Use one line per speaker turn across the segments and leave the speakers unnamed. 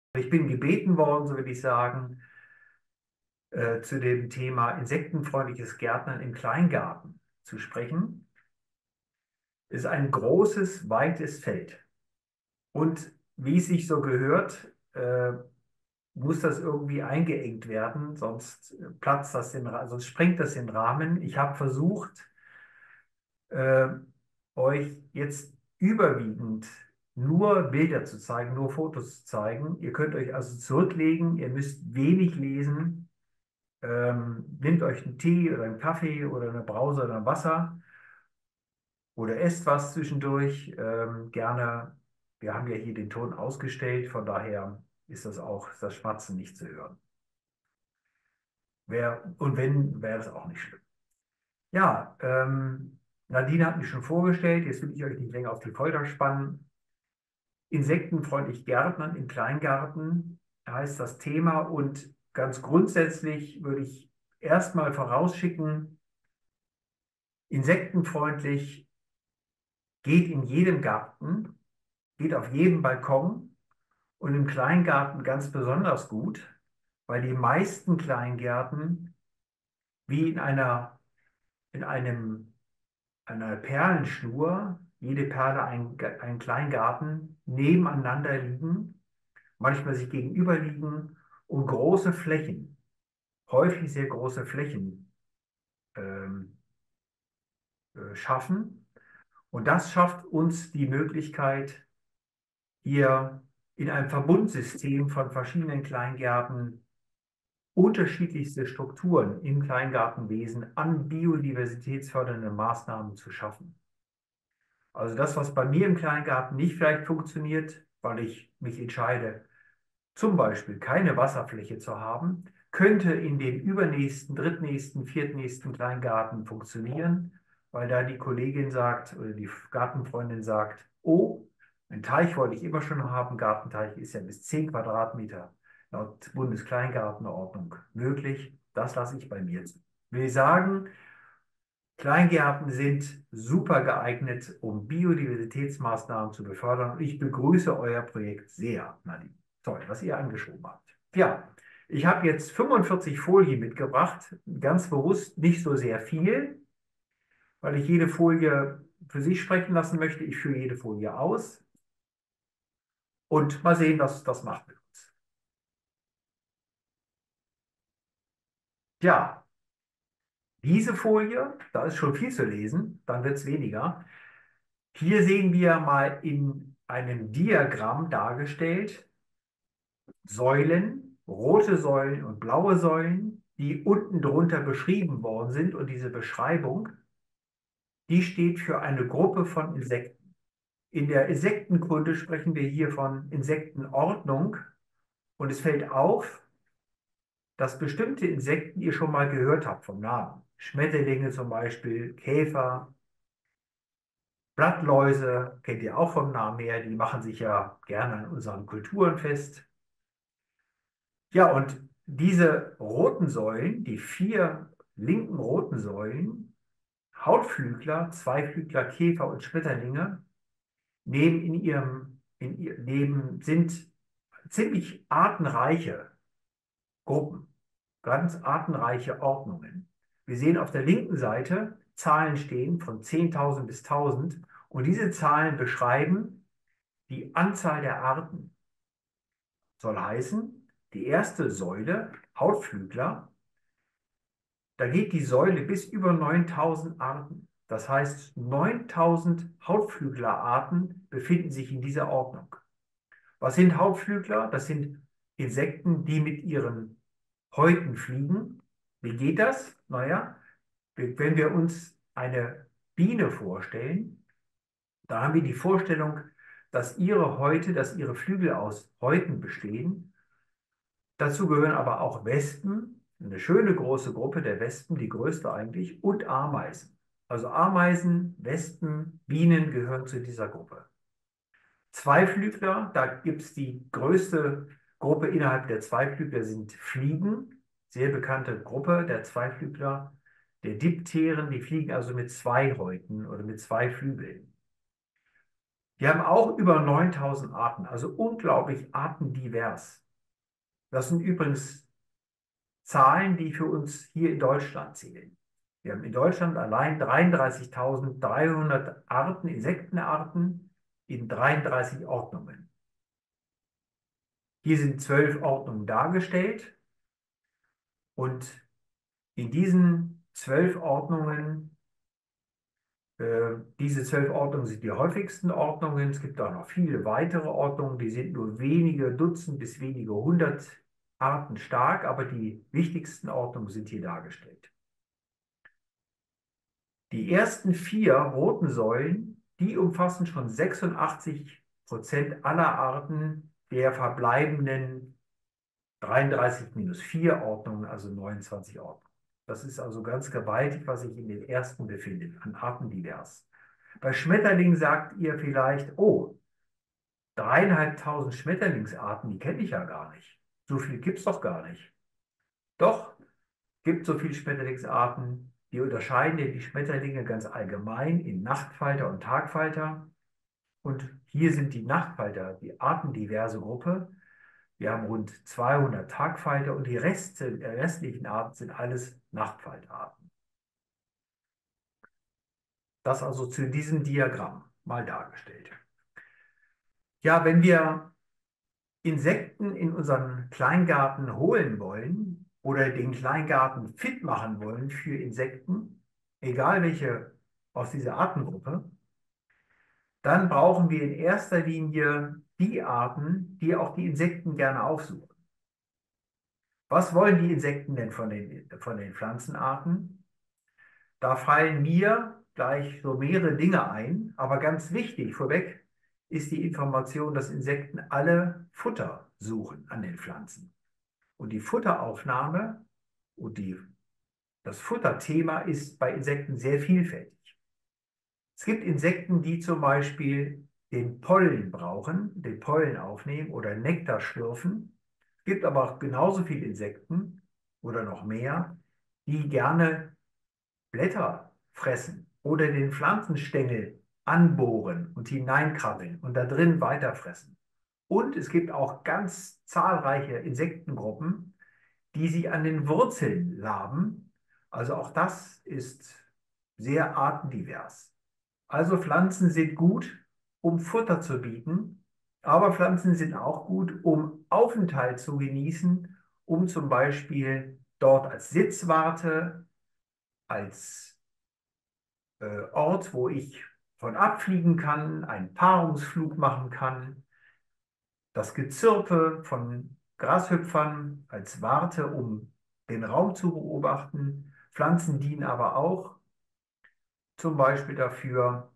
Ich bin gebeten worden, so will ich sagen, zu dem Thema insektenfreundliches Gärtnern im Kleingarten zu sprechen. Es ist ein großes, weites Feld. Und wie es sich so gehört, muss das irgendwie eingeengt werden, sonst sonst sprengt das den Rahmen. Ich habe versucht, äh, euch jetzt überwiegend nur Bilder zu zeigen, nur Fotos zu zeigen. Ihr könnt euch also zurücklegen, ihr müsst wenig lesen. Nehmt euch einen Tee oder einen Kaffee oder eine Brause oder ein Wasser oder esst was zwischendurch. Gerne, wir haben ja hier den Ton ausgestellt, von daher ist das Schmatzen nicht zu hören. Und wenn, wäre das auch nicht schlimm. Ja, Nadine hat mich schon vorgestellt, jetzt will ich euch nicht länger auf die Folter spannen. Insektenfreundlich Gärtnern im Kleingarten heißt das Thema und ganz grundsätzlich würde ich erstmal vorausschicken, insektenfreundlich geht in jedem Garten, geht auf jedem Balkon und im Kleingarten ganz besonders gut, weil die meisten Kleingärten wie einer Perlenschnur, jede Perle ein Kleingarten, nebeneinander liegen, manchmal sich gegenüber liegen und große Flächen, häufig sehr große Flächen ähm, schaffen. Und das schafft uns die Möglichkeit, hier in einem Verbundsystem von verschiedenen Kleingärten unterschiedlichste Strukturen im Kleingartenwesen an biodiversitätsfördernden Maßnahmen zu schaffen. Also das, was bei mir im Kleingarten nicht vielleicht funktioniert, weil ich mich entscheide, zum Beispiel keine Wasserfläche zu haben, könnte in dem übernächsten, drittnächsten, viertnächsten Kleingarten funktionieren, weil da die Kollegin sagt oder die Gartenfreundin sagt, oh, einen Teich wollte ich immer schon haben, Gartenteich ist ja bis 10 Quadratmeter laut Bundeskleingartenordnung möglich, das lasse ich bei mir zu. Will sagen, Kleingärten sind super geeignet, um Biodiversitätsmaßnahmen zu befördern. Und ich begrüße euer Projekt sehr, Nadine. Toll, was ihr angeschoben habt. Ja, ich habe jetzt 45 Folien mitgebracht, ganz bewusst nicht so sehr viel, weil ich jede Folie für sich sprechen lassen möchte. Ich führe jede Folie aus und mal sehen, was das macht mit uns. Ja, diese Folie, da ist schon viel zu lesen, dann wird es weniger. Hier sehen wir mal in einem Diagramm dargestellt Säulen, rote Säulen und blaue Säulen, die unten drunter beschrieben worden sind. Und diese Beschreibung, die steht für eine Gruppe von Insekten. In der Insektenkunde sprechen wir hier von Insektenordnung. Und es fällt auf, dass bestimmte Insekten ihr schon mal gehört habt vom Namen. Schmetterlinge zum Beispiel, Käfer, Blattläuse kennt ihr auch vom Namen her, die machen sich ja gerne an unseren Kulturen fest. Ja, und diese roten Säulen, die vier linken roten Säulen, Hautflügler, Zweiflügler, Käfer und Schmetterlinge, sind ziemlich artenreiche Gruppen, ganz artenreiche Ordnungen. Wir sehen auf der linken Seite Zahlen stehen von 10.000 bis 1.000 und diese Zahlen beschreiben die Anzahl der Arten. Soll heißen, die erste Säule, Hautflügler, da geht die Säule bis über 9.000 Arten. Das heißt, 9.000 Hautflüglerarten befinden sich in dieser Ordnung. Was sind Hautflügler? Das sind Insekten, die mit ihren Häuten fliegen. Wie geht das? Naja, wenn wir uns eine Biene vorstellen, da haben wir die Vorstellung, dass ihre Flügel aus Häuten bestehen. Dazu gehören aber auch Wespen, eine schöne große Gruppe der Wespen, die größte eigentlich, und Ameisen. Also Ameisen, Wespen, Bienen gehören zu dieser Gruppe. Zweiflügler, da gibt es die größte Gruppe innerhalb der Zweiflügler sind Fliegen, sehr bekannte Gruppe der Zweiflügler, der Dipteren, die fliegen also mit zwei Häuten oder mit zwei Flügeln. Wir haben auch über 9000 Arten, also unglaublich artendivers. Das sind übrigens Zahlen, die für uns hier in Deutschland zählen. Wir haben in Deutschland allein 33.300 Arten, Insektenarten in 33 Ordnungen. Hier sind 12 Ordnungen dargestellt und in diesen 12 Ordnungen, diese 12 Ordnungen sind die häufigsten Ordnungen. Es gibt auch noch viele weitere Ordnungen, die sind nur wenige Dutzend bis wenige hundert Arten stark, aber die wichtigsten Ordnungen sind hier dargestellt. Die ersten 4 roten Säulen, die umfassen schon 86% aller Arten der verbleibenden 33 minus 4 Ordnungen, also 29 Ordnungen. Das ist also ganz gewaltig, was sich in den ersten befindet, an Artendivers. Bei Schmetterlingen sagt ihr vielleicht, oh, 3.500 Schmetterlingsarten, die kenne ich ja gar nicht. So viel gibt es doch gar nicht. Doch, gibt so viele Schmetterlingsarten. Wir unterscheiden die Schmetterlinge ganz allgemein in Nachtfalter und Tagfalter. Und hier sind die Nachtfalter, die artendiverse Gruppe. Wir haben rund 200 Tagfalter und die restlichen Arten sind alles Nachtfalterarten. Das also zu diesem Diagramm mal dargestellt. Ja, wenn wir Insekten in unseren Kleingarten holen wollen oder den Kleingarten fit machen wollen für Insekten, egal welche aus dieser Artengruppe, dann brauchen wir in erster Linie die Arten, die auch die Insekten gerne aufsuchen. Was wollen die Insekten denn von den Pflanzenarten? Da fallen mir gleich so mehrere Dinge ein, aber ganz wichtig vorweg ist die Information, dass Insekten alle Futter suchen an den Pflanzen. Und die Futteraufnahme und das Futterthema ist bei Insekten sehr vielfältig. Es gibt Insekten, die zum Beispiel den Pollen brauchen, den Pollen aufnehmen oder Nektar schlürfen. Es gibt aber auch genauso viele Insekten oder noch mehr, die gerne Blätter fressen oder den Pflanzenstängel anbohren und hineinkrabbeln und da drin weiterfressen. Und es gibt auch ganz zahlreiche Insektengruppen, die sich an den Wurzeln laben. Also auch das ist sehr artendivers. Also Pflanzen sind gut, um Futter zu bieten, aber Pflanzen sind auch gut, um Aufenthalt zu genießen, um zum Beispiel dort als Sitzwarte, als Ort, wo ich von abfliegen kann, einen Paarungsflug machen kann, das Gezirpe von Grashüpfern als Warte, um den Raum zu beobachten. Pflanzen dienen aber auch zum Beispiel dafür,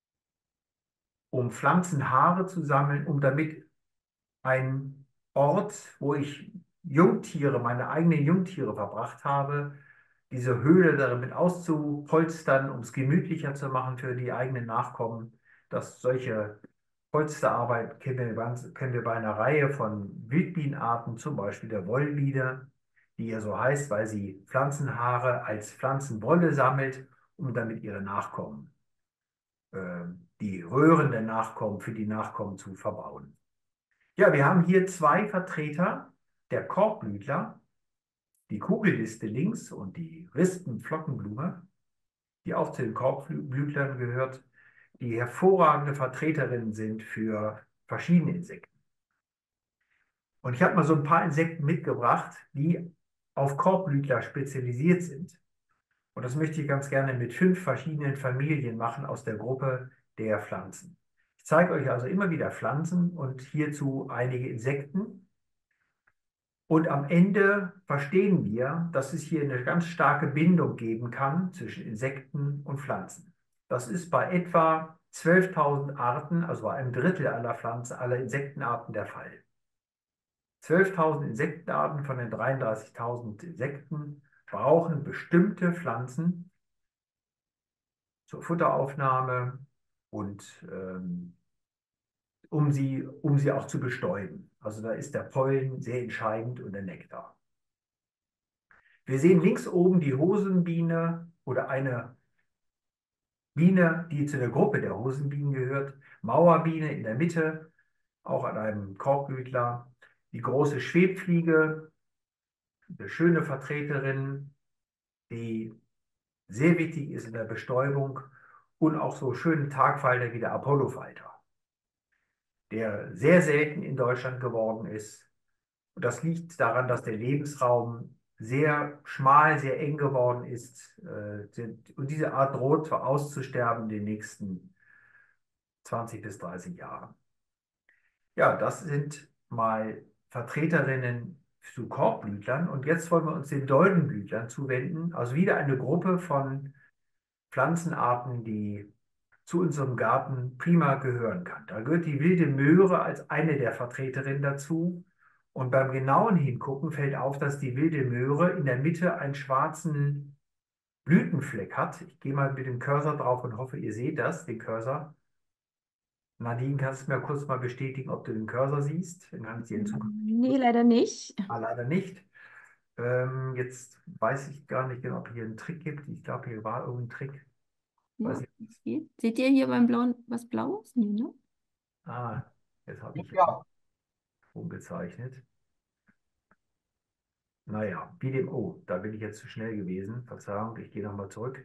um Pflanzenhaare zu sammeln, um damit ein Ort, wo ich Jungtiere, meine eigenen Jungtiere verbracht habe, diese Höhle damit auszupolstern, um es gemütlicher zu machen für die eigenen Nachkommen. Dass solche Polsterarbeit kennen wir bei einer Reihe von Wildbienenarten, zum Beispiel der Wollbiene, die ja so heißt, weil sie Pflanzenhaare als Pflanzenwolle sammelt, um damit ihre Nachkommen, die Röhren der Nachkommen, für die Nachkommen zu verbauen. Ja, wir haben hier 2 Vertreter der Korbblütler, die Kugelliste links und die Rispenflockenblume, die auch zu den Korbblütlern gehört, die hervorragende Vertreterinnen sind für verschiedene Insekten. Und ich habe mal so ein paar Insekten mitgebracht, die auf Korbblütler spezialisiert sind. Und das möchte ich ganz gerne mit 5 verschiedenen Familien machen aus der Gruppe der Pflanzen. Ich zeige euch also immer wieder Pflanzen und hierzu einige Insekten. Und am Ende verstehen wir, dass es hier eine ganz starke Bindung geben kann zwischen Insekten und Pflanzen. Das ist bei etwa 12.000 Arten, also bei einem Drittel aller Pflanzen, aller Insektenarten der Fall. 12.000 Insektenarten von den 33.000 Insekten brauchen bestimmte Pflanzen zur Futteraufnahme und um sie auch zu bestäuben. Also da ist der Pollen sehr entscheidend und der Nektar. Wir sehen links oben die Hosenbiene oder eine Biene, die zu der Gruppe der Hosenbienen gehört, Mauerbiene in der Mitte, auch an einem Korbblütler, die große Schwebfliege, eine schöne Vertreterin, die sehr wichtig ist in der Bestäubung und auch so schöne Tagfalter wie der Apollofalter, der sehr selten in Deutschland geworden ist. Und das liegt daran, dass der Lebensraum sehr schmal, sehr eng geworden ist. Und diese Art droht auszusterben in den nächsten 20 bis 30 Jahren. Ja, das sind mal Vertreterinnen zu Korbblütlern. Und jetzt wollen wir uns den Doldenblütlern zuwenden. Also wieder eine Gruppe von Pflanzenarten, die zu unserem Garten prima gehören kann. Da gehört die wilde Möhre als eine der Vertreterinnen dazu. Und beim genauen Hingucken fällt auf, dass die wilde Möhre in der Mitte einen schwarzen Blütenfleck hat. Ich gehe mal mit dem Cursor drauf und hoffe, ihr seht das, den Cursor. Nadine, kannst du mir kurz mal bestätigen, ob du den Cursor siehst? Den kann ich dir in Zukunft.
Nee, leider nicht.
Leider nicht. Jetzt weiß ich gar nicht genau, ob hier einen Trick gibt. Ich glaube, hier war irgendein Trick. Weiß
Ja,
ich
das
nicht.
geht. Seht ihr hier beim Blauen was Blaues? Nee, ne?
Ah, jetzt habe ich
Ja,
umgezeichnet. Naja, wie dem, oh, da bin ich jetzt zu schnell gewesen. Verzeihung, ich gehe nochmal zurück.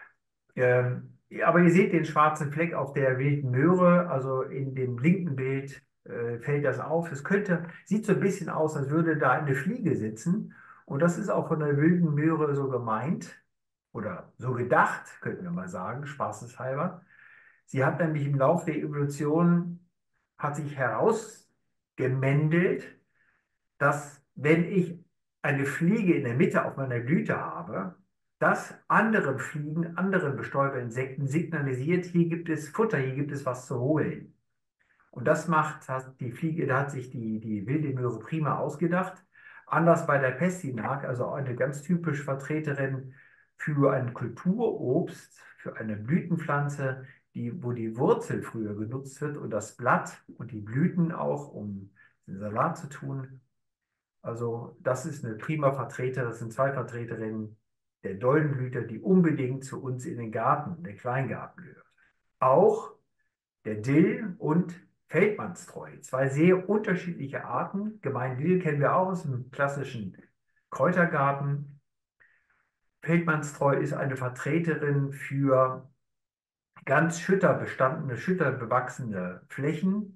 Ja, aber ihr seht den schwarzen Fleck auf der wilden Möhre, also in dem linken Bild fällt das auf. Es könnte, sieht so ein bisschen aus, als würde da eine Fliege sitzen. Und das ist auch von der wilden Möhre so gemeint oder so gedacht, könnten wir mal sagen, spaßeshalber. Sie hat nämlich im Laufe der Evolution, hat sich herausgemändelt, dass wenn ich eine Fliege in der Mitte auf meiner Blüte habe, das anderen Fliegen, anderen Bestäuberinsekten signalisiert, hier gibt es Futter, hier gibt es was zu holen. Und das macht hat die Fliege, da hat sich die wilde Möhre prima ausgedacht. Anders bei der Pastinaak, also eine ganz typisch Vertreterin für ein Kulturobst, für eine Blütenpflanze, wo die Wurzel früher genutzt wird und das Blatt und die Blüten auch, um den Salat zu tun. Also das ist eine prima Vertreterin, das sind zwei Vertreterinnen der Doldenblüter, die unbedingt zu uns in den Garten, in den Kleingarten gehört. Auch der Dill und Feldmannstreu, zwei sehr unterschiedliche Arten. Gemeindill kennen wir auch aus dem klassischen Kräutergarten. Feldmannstreu ist eine Vertreterin für ganz schütterbestandene, schütterbewachsene Flächen.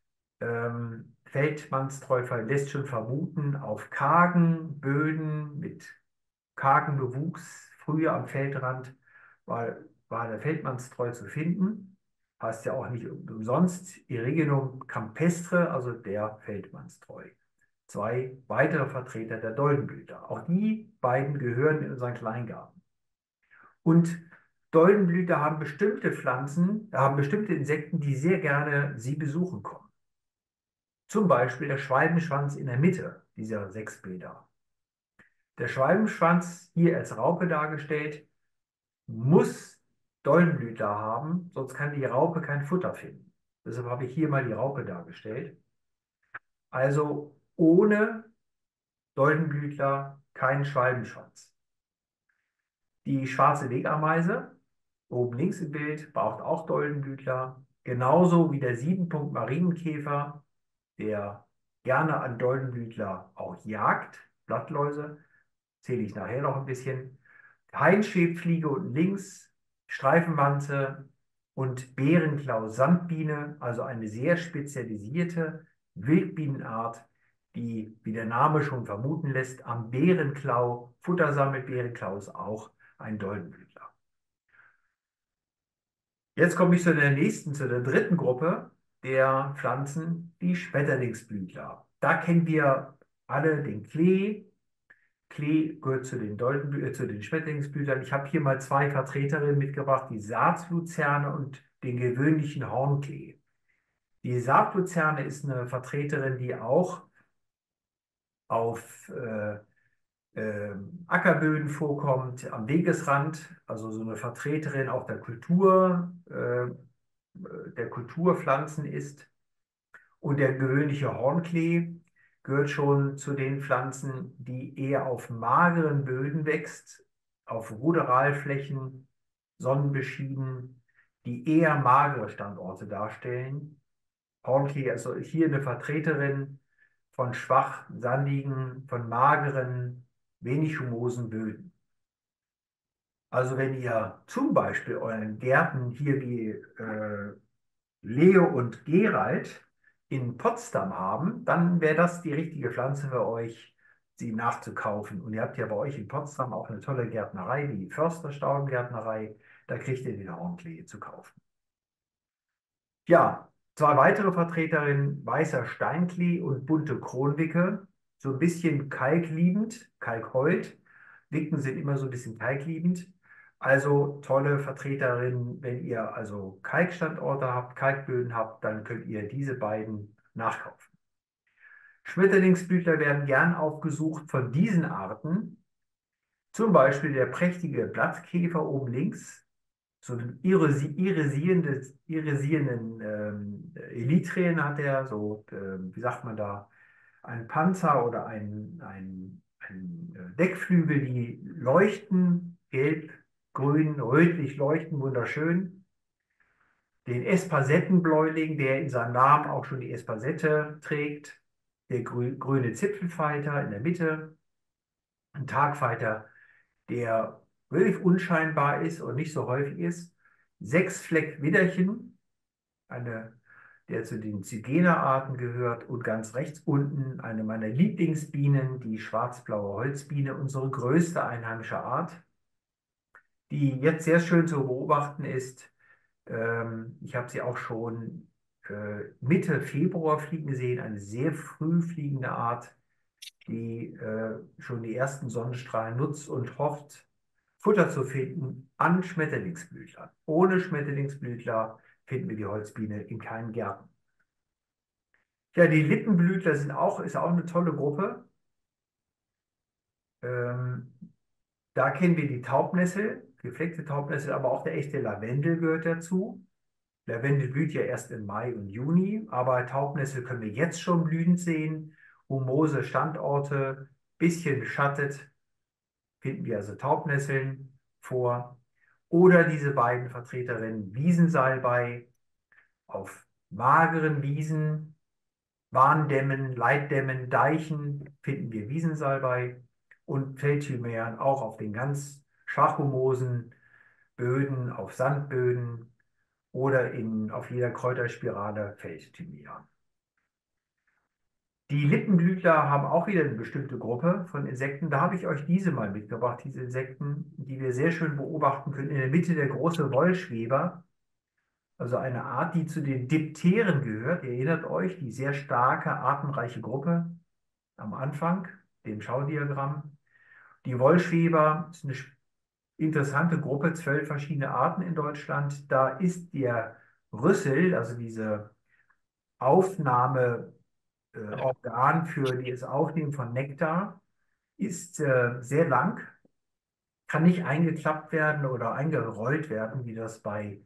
Feldmannstreu lässt schon vermuten, auf kargen Böden mit kargen Bewuchs, früher am Feldrand war der Feldmannstreu zu finden. Heißt ja auch nicht umsonst Erreginum campestre, also der Feldmannstreu. Zwei weitere Vertreter der Doldenblüter. Auch die beiden gehören in unseren Kleingarten. Und Doldenblüter haben bestimmte Pflanzen, haben bestimmte Insekten, die sehr gerne sie besuchen kommen. Zum Beispiel der Schwalbenschwanz in der Mitte dieser 6 Bilder. Der Schwalbenschwanz, hier als Raupe dargestellt, muss Doldenblüter haben, sonst kann die Raupe kein Futter finden. Deshalb habe ich hier mal die Raupe dargestellt. Also ohne Doldenblütler kein Schwalbenschwanz. Die schwarze Wegameise, oben links im Bild, braucht auch Doldenblütler, genauso wie der 7-Punkt-Marienkäfer, der gerne an Doldenblütler auch jagt, Blattläuse, zähle ich nachher noch ein bisschen. Hainschwebfliege unten links, Streifenwanze und Bärenklau-Sandbiene, also eine sehr spezialisierte Wildbienenart, die, wie der Name schon vermuten lässt, am Bärenklau Futter sammelt. Bärenklau ist auch ein Doldenblütler. Jetzt komme ich zu der nächsten, zu der dritten Gruppe der Pflanzen, die Schmetterlingsblütler. Da kennen wir alle den Klee. Klee gehört zu den zu den Schmetterlingsblütern. Ich habe hier mal zwei Vertreterinnen mitgebracht, die Saatluzerne und den gewöhnlichen Hornklee. Die Saatluzerne ist eine Vertreterin, die auch auf Ackerböden vorkommt, am Wegesrand, also so eine Vertreterin auch der Kulturpflanzen ist. Und der gewöhnliche Hornklee gehört schon zu den Pflanzen, die eher auf mageren Böden wächst, auf Ruderalflächen, sonnenbeschieden. die eher magere Standorte darstellen. Hornklee, also hier eine Vertreterin von schwach sandigen, von mageren, wenig humosen Böden. Also wenn ihr zum Beispiel euren Gärten hier wie Leo und Gerald in Potsdam haben, dann wäre das die richtige Pflanze für euch, sie nachzukaufen. Und ihr habt ja bei euch in Potsdam auch eine tolle Gärtnerei, die Förster-Staudengärtnerei. Da kriegt ihr den Hornklee zu kaufen. Ja, zwei weitere Vertreterinnen, weißer Steinklee und bunte Kronwicke, so ein bisschen kalkliebend, Kalkhold. Wicken sind immer so ein bisschen kalkliebend. Also tolle Vertreterinnen, wenn ihr also Kalkstandorte habt, Kalkböden habt, dann könnt ihr diese beiden nachkaufen. Schmetterlingsblütler werden gern aufgesucht von diesen Arten, zum Beispiel der prächtige Blattkäfer oben links, so einen irisierenden Elytrien hat er, so, wie sagt man da, ein Panzer oder ein Deckflügel, die leuchten, gelb, grün, rötlich leuchten, wunderschön. Den Espasettenbläuling, der in seinem Namen auch schon die Espasette trägt. Der grüne Zipfelfalter in der Mitte. Ein Tagfalter, der wirklich unscheinbar ist und nicht so häufig ist. Sechsfleck-Widderchen, der zu den Zygenerarten gehört. Und ganz rechts unten eine meiner Lieblingsbienen, die schwarzblaue Holzbiene, unsere größte einheimische Art, die jetzt sehr schön zu beobachten ist. Ich habe sie auch schon Mitte Februar fliegen sehen, eine sehr früh fliegende Art, die schon die ersten Sonnenstrahlen nutzt und hofft, Futter zu finden an Schmetterlingsblütlern. Ohne Schmetterlingsblütler finden wir die Holzbiene in keinen Gärten. Ja, die Lippenblütler ist auch eine tolle Gruppe. Ähm, Da kennen wir die Taubnessel, gefleckte Taubnessel, aber auch der echte Lavendel gehört dazu. Lavendel blüht ja erst im Mai und Juni, aber Taubnessel können wir jetzt schon blühend sehen. Humose Standorte, bisschen beschattet, finden wir also Taubnesseln vor. Oder diese beiden Vertreterinnen Wiesensalbei auf mageren Wiesen, Warndämmen, Leitdämmen, Deichen finden wir Wiesensalbei und Feldthymian auch auf den ganz schwachhumosen Böden, auf Sandböden oder auf jeder Kräuterspirale Feldthymian. Die Lippenblütler haben auch wieder eine bestimmte Gruppe von Insekten. Da habe ich euch diese mal mitgebracht, diese Insekten, die wir sehr schön beobachten können. In der Mitte der große Wollschweber, also eine Art, die zu den Dipteren gehört. Ihr erinnert euch, die sehr starke, artenreiche Gruppe am Anfang, dem Schaudiagramm. Die Wollschweber ist eine interessante Gruppe, 12 verschiedene Arten in Deutschland. Da ist der Rüssel, also diese Aufnahmeorgan für das Aufnehmen von Nektar, ist sehr lang, kann nicht eingeklappt werden oder eingerollt werden, wie das bei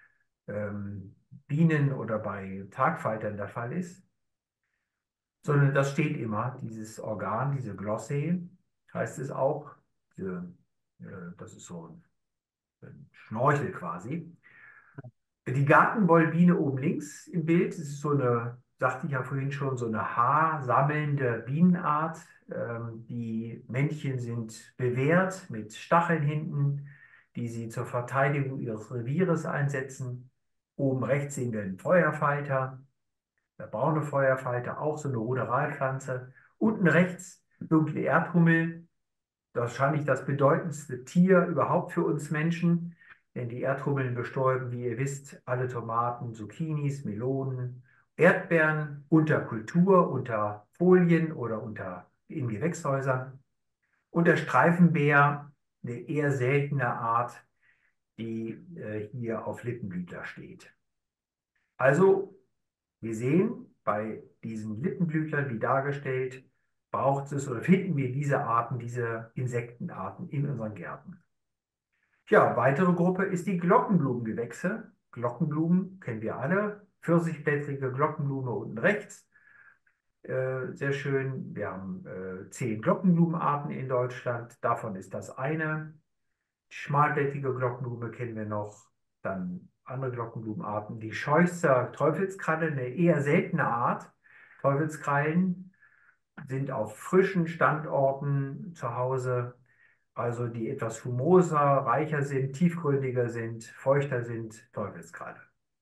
Bienen oder bei Tagfaltern der Fall ist, sondern das steht immer, dieses Organ, diese Glossae, heißt es auch. Diese, Das ist so ein Schnorchel quasi. Die Gartenwollbiene oben links im Bild, das ist so eine, sagte ich ja vorhin schon, so eine haarsammelnde Bienenart. Die Männchen sind bewehrt mit Stacheln hinten, die sie zur Verteidigung ihres Revieres einsetzen. Oben rechts sehen wir einen Feuerfalter, der braune Feuerfalter, auch so eine Ruderalpflanze. Unten rechts dunkle Erdhummel, wahrscheinlich das bedeutendste Tier überhaupt für uns Menschen, denn die Erdhummeln bestäuben, wie ihr wisst, alle Tomaten, Zucchinis, Melonen, Erdbeeren unter Kultur, unter Folien oder in Gewächshäusern. Und der Streifenbär, eine eher seltene Art, die hier auf Lippenblütler steht. Also, wir sehen bei diesen Lippenblütlern, wie dargestellt, braucht es oder finden wir diese Arten, diese Insektenarten in unseren Gärten. Ja, weitere Gruppe ist die Glockenblumengewächse. Glockenblumen kennen wir alle. Pfirsichblättrige Glockenblume unten rechts. Sehr schön. Wir haben 10 Glockenblumenarten in Deutschland. Davon ist das eine. Die schmalblättrige Glockenblume kennen wir noch. Dann andere Glockenblumenarten. Die Scheuchzer Teufelskralle, eine eher seltene Art. Teufelskrallen sind auf frischen Standorten zu Hause, also die etwas humoser, reicher sind, tiefgründiger sind, feuchter sind, Teufelskralle.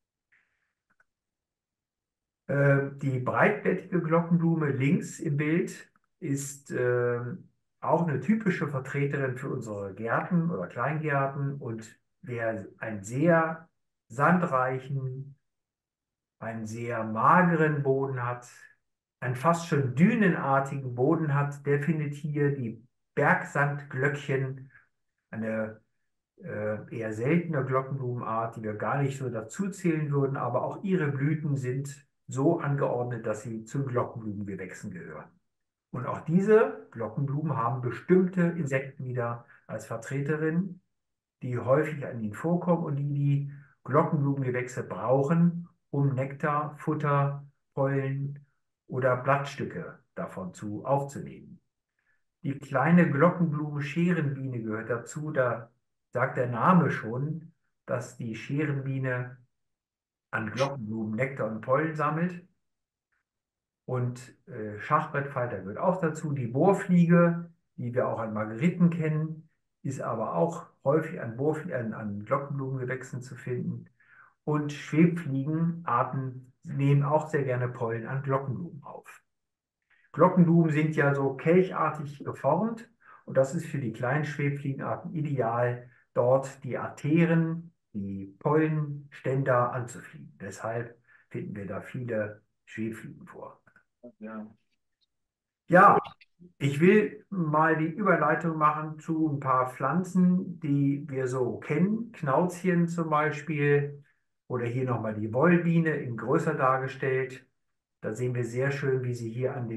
Die breitblättige Glockenblume links im Bild ist auch eine typische Vertreterin für unsere Gärten oder Kleingärten, und wer einen sehr sandreichen, einen sehr mageren Boden hat, einen fast schon dünenartigen Boden hat, der findet hier die Bergsandglöckchen, eine eher seltene Glockenblumenart, die wir gar nicht so dazu zählen würden, aber auch ihre Blüten sind so angeordnet, dass sie zu Glockenblumengewächsen gehören. Und auch diese Glockenblumen haben bestimmte Insekten wieder als Vertreterin, die häufig an ihnen vorkommen und die Glockenblumengewächse brauchen, um Nektar, Futter, Pollen oder Blattstücke davon aufzunehmen. Die kleine Glockenblume-Scherenbiene gehört dazu. Da sagt der Name schon, dass die Scherenbiene an Glockenblumen Nektar und Pollen sammelt. Und Schachbrettfalter gehört auch dazu. Die Bohrfliege, die wir auch an Margeriten kennen, ist aber auch häufig an Glockenblumengewächsen zu finden. Und Schwebfliegenarten nehmen auch sehr gerne Pollen an Glockenblumen auf. Glockenblumen sind ja so kelchartig geformt, und das ist für die kleinen Schwebfliegenarten ideal, dort die Arteren, die Pollenständer anzufliegen. Deshalb finden wir da viele Schwebfliegen vor.
Ja.
Ja, ich will mal die Überleitung machen zu ein paar Pflanzen, die wir so kennen. Knauzchen zum Beispiel, oder hier nochmal die Wollbiene in größer dargestellt. Da sehen wir sehr schön, wie sie hier an den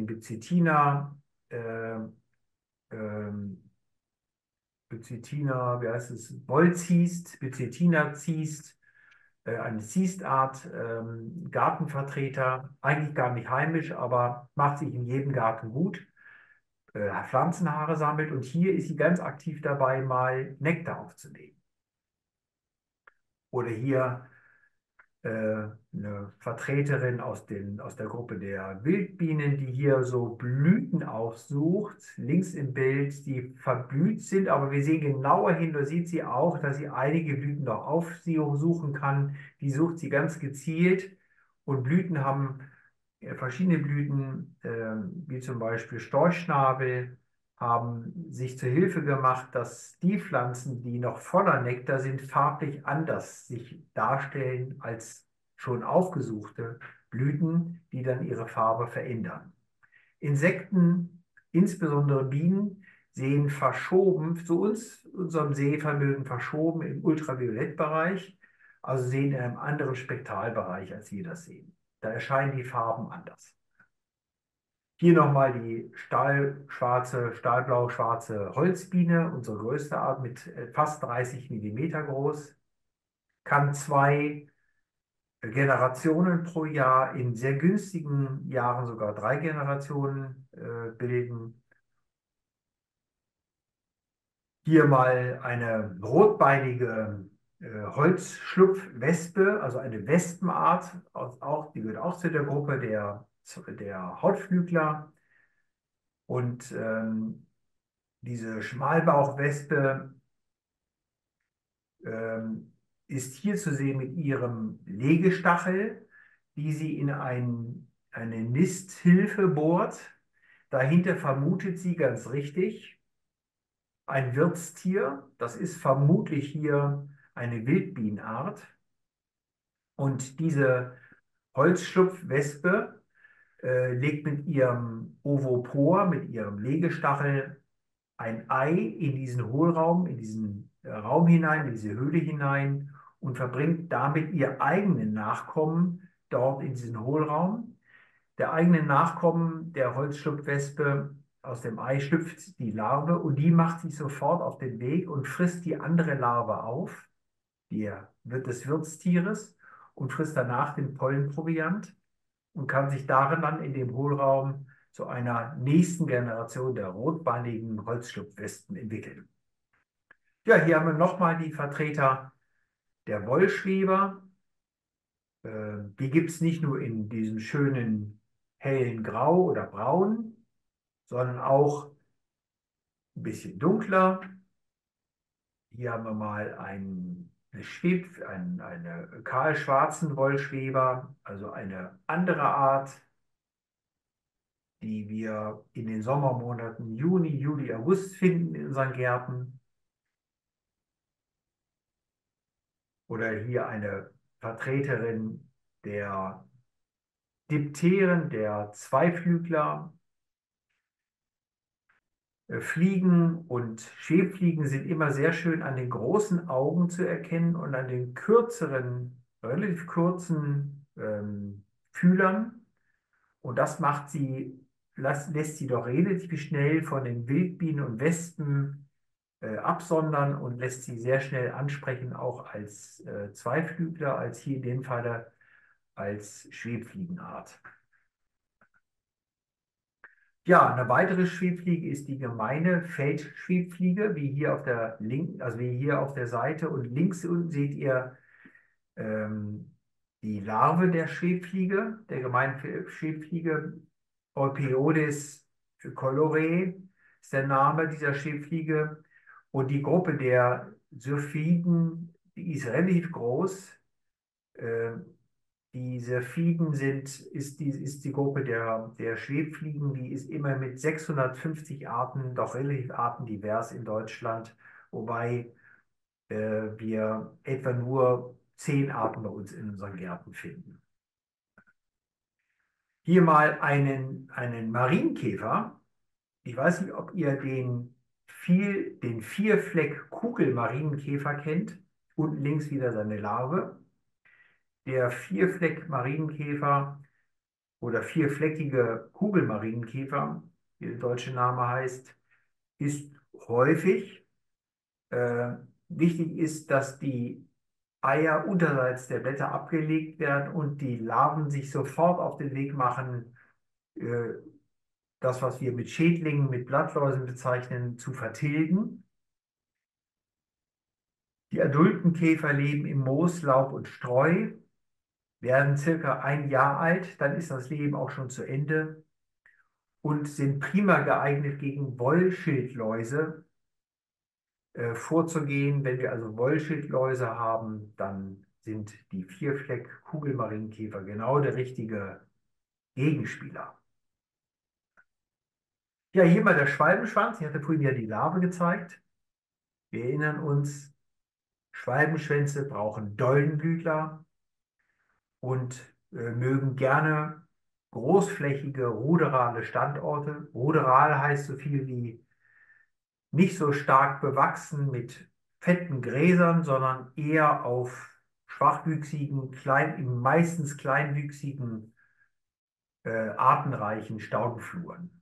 Byzetina, wie heißt es, Wollziest, Byzetina ziest, eine Ziestart, Gartenvertreter, eigentlich gar nicht heimisch, aber macht sich in jedem Garten gut. Pflanzenhaare sammelt, und hier ist sie ganz aktiv dabei, mal Nektar aufzunehmen. Oder hier eine Vertreterin aus der Gruppe der Wildbienen, die hier so Blüten aufsucht, links im Bild, die verblüht sind, aber wir sehen genauer hin, da sieht sie auch, dass sie einige Blüten noch aufsuchen kann. Die sucht sie ganz gezielt, und Blüten haben verschiedene Blüten, wie zum Beispiel Storchschnabel, haben sich zur Hilfe gemacht, dass die Pflanzen, die noch voller Nektar sind, farblich anders sich darstellen als schon aufgesuchte Blüten, die dann ihre Farbe verändern. Insekten, insbesondere Bienen, sehen verschoben, zu unserem Sehvermögen verschoben im Ultraviolettbereich, also sehen in einem anderen Spektralbereich, als wir das sehen. Da erscheinen die Farben anders. Hier nochmal die stahlblau-schwarze Holzbiene, unsere größte Art, mit fast 30 Millimeter groß, kann 2 Generationen pro Jahr, in sehr günstigen Jahren sogar 3 Generationen bilden. Hier mal eine rotbeinige Holzschlupfwespe, also eine Wespenart, die gehört auch zu der Gruppe der Hautflügler. Und diese Schmalbauchwespe ist hier zu sehen mit ihrem Legestachel, die sie in eine Nisthilfe bohrt. Dahinter vermutet sie ganz richtig ein Wirtstier. Das ist vermutlich hier eine Wildbienenart. Und diese Holzschlupfwespe legt mit ihrem Ovopor, mit ihrem Legestachel, ein Ei in diesen Hohlraum, in diesen Raum hinein, in diese Höhle hinein, und verbringt damit ihr eigenen Nachkommen dort in diesen Hohlraum. Der eigene Nachkommen der Holzschlupfwespe, aus dem Ei schlüpft die Larve, und die macht sich sofort auf den Weg und frisst die andere Larve auf, des Wirtstieres, und frisst danach den Pollenproviant und kann sich darin dann in dem Hohlraum zu einer nächsten Generation der rotbeinigen Holzschlupfwespen entwickeln. Ja, hier haben wir nochmal die Vertreter der Wollschweber. Die gibt es nicht nur in diesem schönen hellen Grau oder Braun, sondern auch ein bisschen dunkler. Hier haben wir mal eine kahlschwarzen Wollschweber, also eine andere Art, die wir in den Sommermonaten Juni, Juli, August finden in unseren Gärten. Oder hier eine Vertreterin der Dipteren, der Zweiflügler. Fliegen und Schäferfliegen sind immer sehr schön an den großen Augen zu erkennen und an den kürzeren, relativ kurzen Fühlern. Und das lässt sie doch relativ schnell von den Wildbienen und Wespen absondern und lässt sie sehr schnell ansprechen, auch als Zweiflügler, als hier in dem Falle als Schwebfliegenart. Ja, eine weitere Schwebfliege ist die gemeine Feldschwebfliege, wie hier auf der linken, also wie hier auf der Seite. Und links unten seht ihr die Larve der Schwebfliege, der gemeinen Schwebfliege. Olpeodes colorae ist der Name dieser Schwebfliege. Und die Gruppe der Syrphiden, die ist relativ groß. Ähm, Diese Fliegen ist die Gruppe der Schwebfliegen, die ist immer mit 650 Arten, doch relativ artendivers in Deutschland, wobei wir etwa nur 10 Arten bei uns in unseren Gärten finden. Hier mal einen Marienkäfer. Ich weiß nicht, ob ihr den Vierfleck-Kugel-Marienkäfer kennt. Unten links wieder seine Larve. Der Vierfleck-Marienkäfer oder vierfleckige Kugelmarienkäfer, wie der deutsche Name heißt, ist häufig. Wichtig ist, dass die Eier unterseits der Blätter abgelegt werden und die Larven sich sofort auf den Weg machen, äh, das, was wir mit Schädlingen, mit Blattläusen bezeichnen, zu vertilgen. Die adulten Käfer leben im Moos, Laub und Streu, werden circa 1 Jahr alt, dann ist das Leben auch schon zu Ende und sind prima geeignet gegen Wollschildläuse vorzugehen. Wenn wir also Wollschildläuse haben, dann sind die Vierfleck-Kugelmarienkäfer genau der richtige Gegenspieler. Ja, hier mal der Schwalbenschwanz. Ich hatte vorhin ja die Larve gezeigt. Wir erinnern uns, Schwalbenschwänze brauchen Doldenblütler und mögen gerne großflächige ruderale Standorte. Ruderal heißt so viel wie nicht so stark bewachsen mit fetten Gräsern, sondern eher auf schwachwüchsigen, meistens kleinwüchsigen, artenreichen Staudenfluren.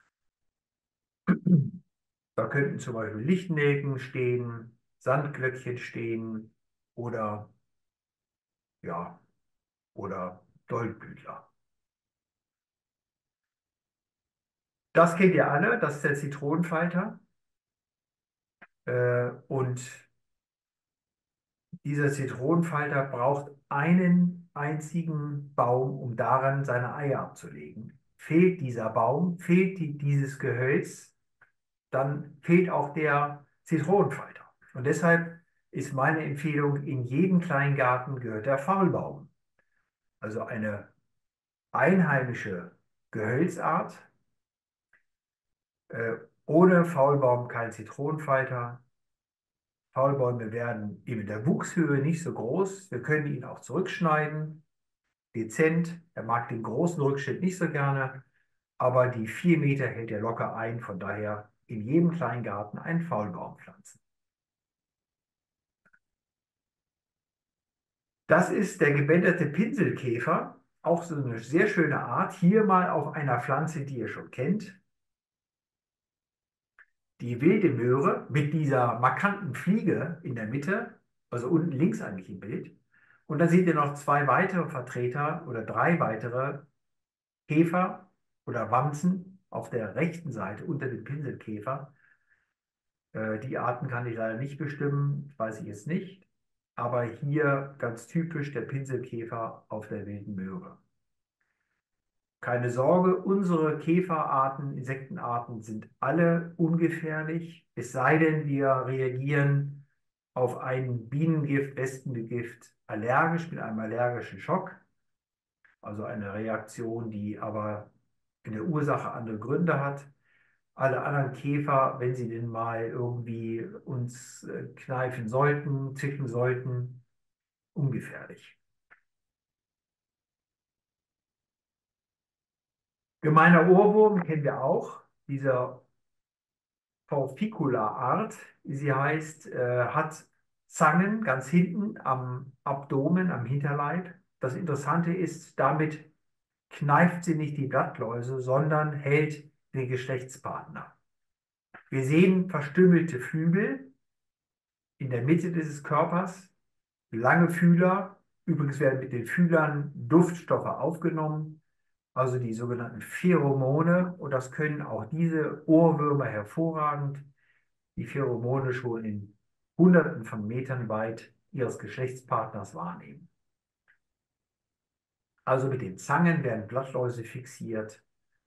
Da könnten zum Beispiel Lichtnelken stehen, Sandglöckchen stehen oder, ja, oder Doldenblütler. Das kennt ihr alle, das ist der Zitronenfalter. Und dieser Zitronenfalter braucht einen einzigen Baum, um daran seine Eier abzulegen. Fehlt dieser Baum, fehlt dieses Gehölz, dann fehlt auch der Zitronenfalter. Und deshalb ist meine Empfehlung, in jedem Kleingarten gehört der Faulbaum. Also eine einheimische Gehölzart. Äh, Ohne Faulbaum kein Zitronenfalter. Faulbäume werden in der Wuchshöhe nicht so groß. Wir können ihn auch zurückschneiden, dezent. Er mag den großen Rückschnitt nicht so gerne, aber die 4 Meter hält er locker ein. Von daher in jedem Kleingarten einen Faulbaum pflanzen. Das ist der gebänderte Pinselkäfer, auch so eine sehr schöne Art. Hier mal auf einer Pflanze, die ihr schon kennt. Die wilde Möhre mit dieser markanten Fliege in der Mitte, also unten links eigentlich im Bild. Und dann seht ihr noch 2 weitere Vertreter oder 3 weitere Käfer oder Wanzen auf der rechten Seite unter dem Pinselkäfer. Die Arten kann ich leider nicht bestimmen, weiß ich jetzt nicht. aber hier ganz typisch der Pinselkäfer auf der wilden Möhre. Keine Sorge, unsere Käferarten, Insektenarten sind alle ungefährlich, es sei denn, wir reagieren auf ein Bienengift, Wespengift allergisch mit einem allergischen Schock, also eine Reaktion, die aber in der Ursache andere Gründe hat. Alle anderen Käfer, wenn sie denn mal irgendwie uns kneifen sollten, zicken sollten, ungefährlich. Gemeiner Ohrwurm kennen wir auch, dieser Forficula-Art, wie sie heißt, hat Zangen ganz hinten am Abdomen, am Hinterleib. Das Interessante ist, damit kneift sie nicht die Blattläuse, sondern hält den Geschlechtspartner. Wir sehen verstümmelte Flügel in der Mitte dieses Körpers, lange Fühler. Übrigens werden mit den Fühlern Duftstoffe aufgenommen, also die sogenannten Pheromone. Und das können auch diese Ohrwürmer hervorragend, die Pheromone schon in Hunderten von Metern weit ihres Geschlechtspartners wahrnehmen. Also mit den Zangen werden Blattläuse fixiert.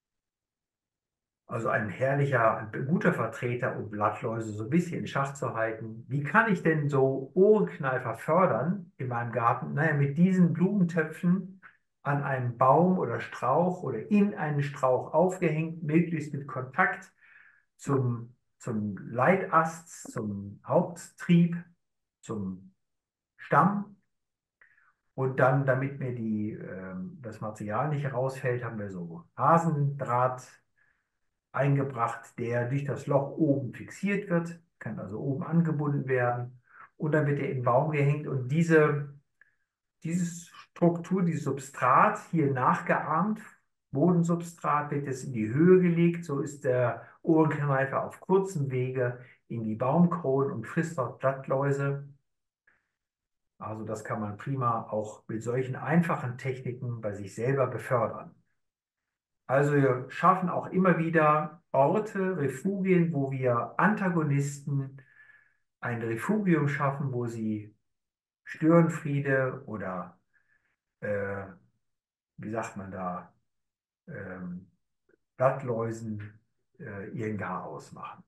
Also ein herrlicher, ein guter Vertreter, um Blattläuse so ein bisschen in Schach zu halten. Wie kann ich denn so Ohrenkneifer fördern in meinem Garten? Naja, mit diesen Blumentöpfen an einem Baum oder Strauch oder in einen Strauch aufgehängt, möglichst mit Kontakt zum Leitast, zum Haupttrieb, zum Stamm. Und dann, damit mir das Material nicht herausfällt, haben wir so Hasendraht eingebracht, der durch das Loch oben fixiert wird, kann also oben angebunden werden. Und dann wird er in den Baum gehängt und diese Struktur, dieses Substrat hier nachgeahmt, Bodensubstrat, wird jetzt in die Höhe gelegt. So ist der Ohrenkneifer auf kurzem Wege in die Baumkronen und frisst dort Blattläuse. Also das kann man prima auch mit solchen einfachen Techniken bei sich selber befördern. Also wir schaffen auch immer wieder Orte, Refugien, wo wir Antagonisten ein Refugium schaffen, wo sie Störenfriede oder, äh, wie sagt man da, ähm, Blattläusen ihren Garaus machen.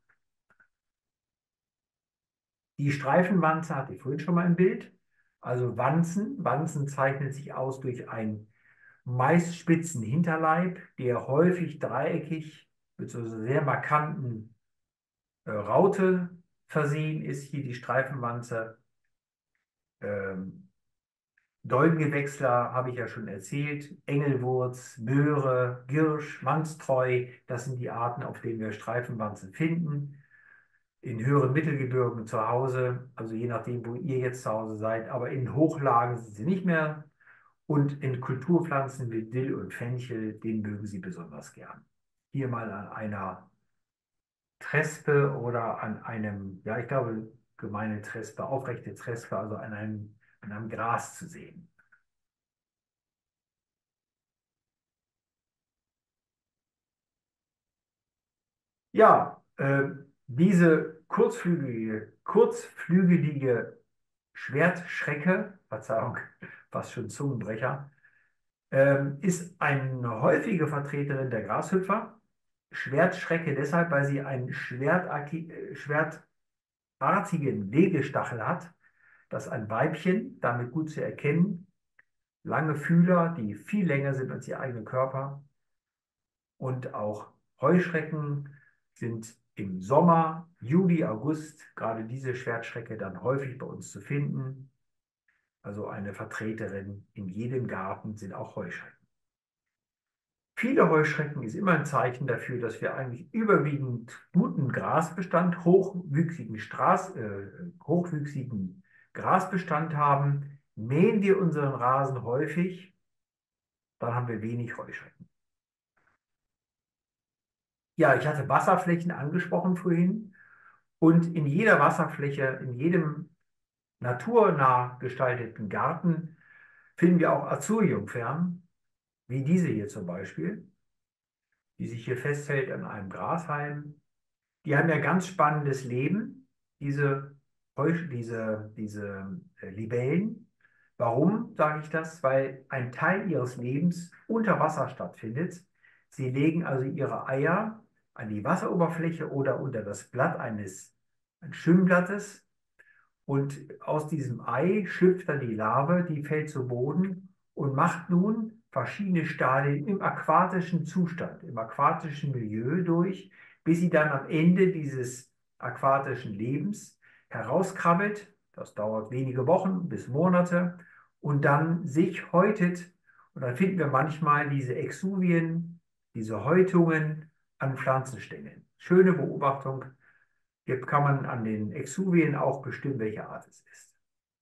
Die Streifenwanze hatte ich vorhin schon mal im Bild. Also Wanzen. Wanzen zeichnet sich aus durch einen meist spitzen Hinterleib, der häufig dreieckig mit so sehr markanten Raute versehen ist. Hier die Streifenwanze. Ähm, Dolmengewächsler habe ich ja schon erzählt. Engelwurz, Möhre, Girsch, Manstreu, das sind die Arten, auf denen wir Streifenwanzen finden. In höheren Mittelgebirgen zu Hause, also je nachdem, wo ihr jetzt zu Hause seid, aber in Hochlagen sind sie nicht mehr. Und in Kulturpflanzen wie Dill und Fenchel, den mögen sie besonders gern. Hier mal an einer Trespe oder an einem, ja, ich glaube, gemeine Trespe, aufrechte Trespe, also an einem Gras zu sehen. Ja, diese kurzflügelige Schwertschrecke, Verzeihung, fast schon Zungenbrecher, ist eine häufige Vertreterin der Grashüpfer. Schwertschrecke deshalb, weil sie einen schwertartigen Legestachel hat. Das ist ein Weibchen, damit gut zu erkennen. Lange Fühler, die viel länger sind als ihr eigener Körper. Und auch Heuschrecken sind im Sommer, Juli, August, gerade diese Schwertschrecke dann häufig bei uns zu finden. Also eine Vertreterin in jedem Garten sind auch Heuschrecken. Viele Heuschrecken ist immer ein Zeichen dafür, dass wir eigentlich überwiegend guten Grasbestand, hochwüchsigen Grasbestand haben. Mähen wir unseren Rasen häufig, dann haben wir wenig Heuschrecken. Ja, ich hatte Wasserflächen angesprochen vorhin. Und in jeder Wasserfläche, in jedem naturnah gestalteten Garten finden wir auch Azurijungfern, wie diese hier zum Beispiel, die sich hier festhält an einem Grashalm. Die haben ja ganz spannendes Leben, diese Libellen. Warum sage ich das? Weil ein Teil ihres Lebens unter Wasser stattfindet. Sie legen also ihre Eier an die Wasseroberfläche oder unter das Blatt eines Schwimmblattes. Und aus diesem Ei schlüpft dann die Larve, die fällt zu Boden und macht nun verschiedene Stadien im aquatischen Zustand, im aquatischen Milieu durch, bis sie dann am Ende dieses aquatischen Lebens herauskrabbelt. Das dauert wenige Wochen bis Monate und dann sich häutet. Und dann finden wir manchmal diese Exuvien, diese Häutungen an Pflanzenstängeln. Schöne Beobachtung. Hier kann man an den Exuvien auch bestimmen, welche Art es ist.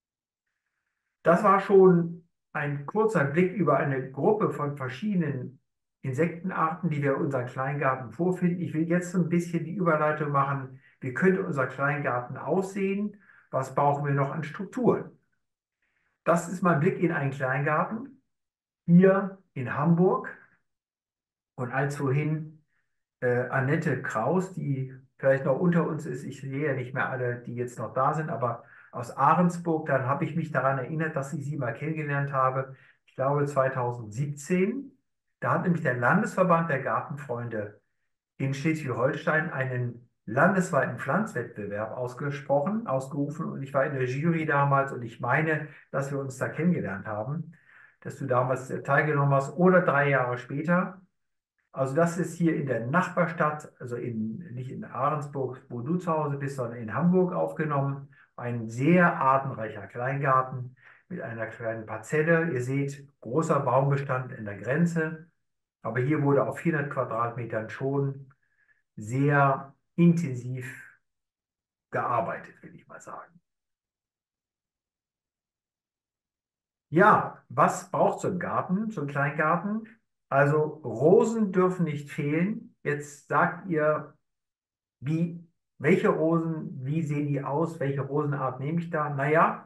Das war schon ein kurzer Blick über eine Gruppe von verschiedenen Insektenarten, die wir in unserem Kleingarten vorfinden. Ich will jetzt so ein bisschen die Überleitung machen, wie könnte unser Kleingarten aussehen? Was brauchen wir noch an Strukturen? Das ist mein Blick in einen Kleingarten hier in Hamburg. Und als vorhin Annette Kraus, die vielleicht noch unter uns ist, ich sehe ja nicht mehr alle, die jetzt noch da sind, aber aus Ahrensburg, dann habe ich mich daran erinnert, dass ich sie mal kennengelernt habe, ich glaube 2017. Da hat nämlich der Landesverband der Gartenfreunde in Schleswig-Holstein einen landesweiten Pflanzwettbewerb ausgerufen und ich war in der Jury damals und ich meine, dass wir uns da kennengelernt haben, dass du damals teilgenommen hast oder 3 Jahre später. Also das ist hier in der Nachbarstadt, also nicht in Ahrensburg, wo du zu Hause bist, sondern in Hamburg aufgenommen. Ein sehr artenreicher Kleingarten mit einer kleinen Parzelle. Ihr seht, großer Baumbestand in der Grenze. Aber hier wurde auf 400 Quadratmetern schon sehr intensiv gearbeitet, will ich mal sagen. Ja, was braucht so ein Garten, so ein Kleingarten? Also Rosen dürfen nicht fehlen. Jetzt sagt ihr, wie, welche Rosen, wie sehen die aus? Welche Rosenart nehme ich da? Naja,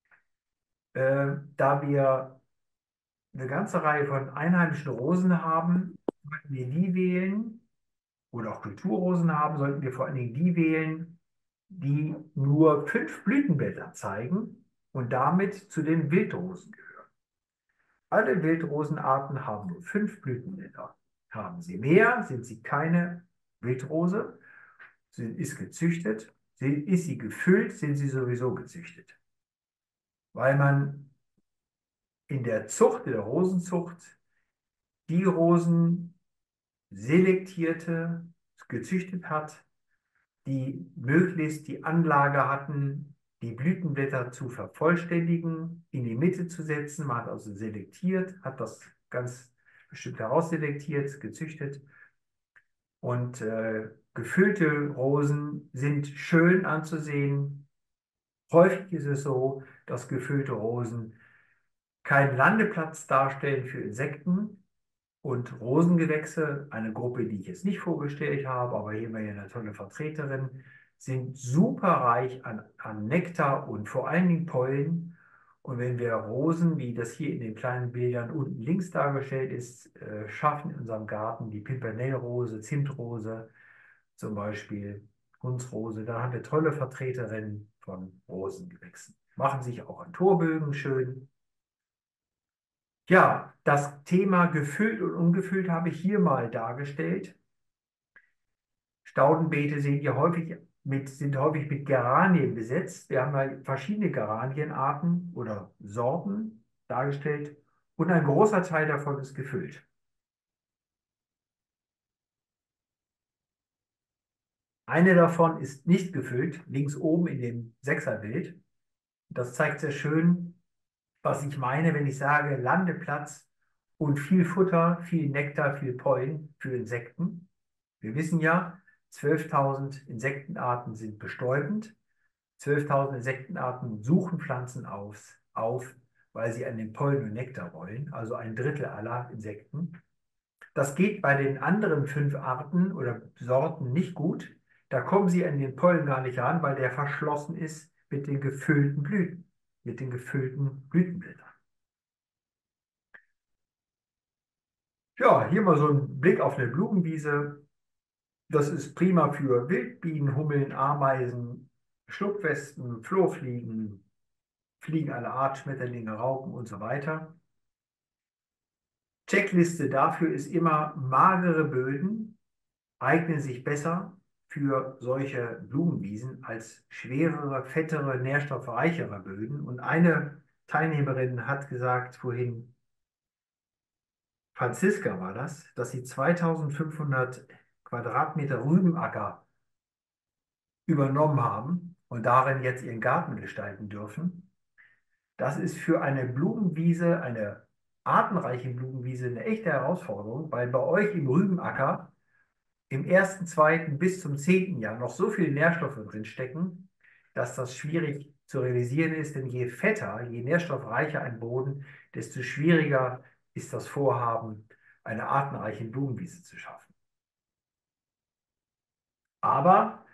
da wir eine ganze Reihe von einheimischen Rosen haben, sollten wir die wählen, oder auch Kulturrosen haben, sollten wir vor allen Dingen die wählen, die nur 5 Blütenblätter zeigen und damit zu den Wildrosen gehören. Alle Wildrosenarten haben nur 5 Blütenblätter. Haben sie mehr, sind sie keine Wildrose. Sie ist gezüchtet. Ist sie gefüllt, sind sie sowieso gezüchtet. Weil man in der Zucht, in der Rosenzucht, die Rosen selektierte, gezüchtet hat, die möglichst die Anlage hatten, die Blütenblätter zu vervollständigen, in die Mitte zu setzen. Man hat also selektiert, hat das ganz bestimmt herausselektiert, gezüchtet. Und gefüllte Rosen sind schön anzusehen. Häufig ist es so, dass gefüllte Rosen keinen Landeplatz darstellen für Insekten und Rosengewächse, eine Gruppe, die ich jetzt nicht vorgestellt habe, aber hier haben wir ja eine tolle Vertreterin, sind super reich an Nektar und vor allen Dingen Pollen. Und wenn wir Rosen, wie das hier in den kleinen Bildern unten links dargestellt ist, schaffen in unserem Garten, die Pimpernellrose, Zimtrose zum Beispiel, Hundsrose, dann haben wir tolle Vertreterinnen von Rosengewächsen. Machen sich auch an Torbögen schön. Ja, das Thema gefüllt und ungefüllt habe ich hier mal dargestellt. Staudenbeete sind häufig mit Geranien besetzt. Wir haben halt verschiedene Geranienarten oder Sorten dargestellt und ein großer Teil davon ist gefüllt. Eine davon ist nicht gefüllt, links oben in dem Sechserbild. Das zeigt sehr schön, was ich meine, wenn ich sage Landeplatz und viel Futter, viel Nektar, viel Pollen für Insekten. Wir wissen ja, 12.000 Insektenarten sind bestäubend. 12.000 Insektenarten suchen Pflanzen auf, weil sie an den Pollen und Nektar wollen, also ein Drittel aller Insekten. Das geht bei den anderen 5 Arten oder Sorten nicht gut. Da kommen sie an den Pollen gar nicht ran, weil der verschlossen ist mit den gefüllten Blüten, mit den gefüllten Blütenblättern. Ja, hier mal so ein Blick auf eine Blumenwiese. Das ist prima für Wildbienen, Hummeln, Ameisen, Schlupfwespen, Florfliegen, Fliegen aller Art, Schmetterlinge, Raupen und so weiter. Checkliste dafür ist immer, magere Böden eignen sich besser für solche Blumenwiesen als schwerere, fettere, nährstoffreichere Böden. Und eine Teilnehmerin hat gesagt vorhin, Franziska war das, dass sie 2500 Quadratmeter Rübenacker übernommen haben und darin jetzt ihren Garten gestalten dürfen. Das ist für eine Blumenwiese, eine artenreiche Blumenwiese, eine echte Herausforderung, weil bei euch im Rübenacker im ersten, zweiten bis zum 10. Jahr noch so viele Nährstoffe drin stecken, dass das schwierig zu realisieren ist. Denn je fetter, je nährstoffreicher ein Boden, desto schwieriger ist das Vorhaben, eine artenreiche Blumenwiese zu schaffen. Aber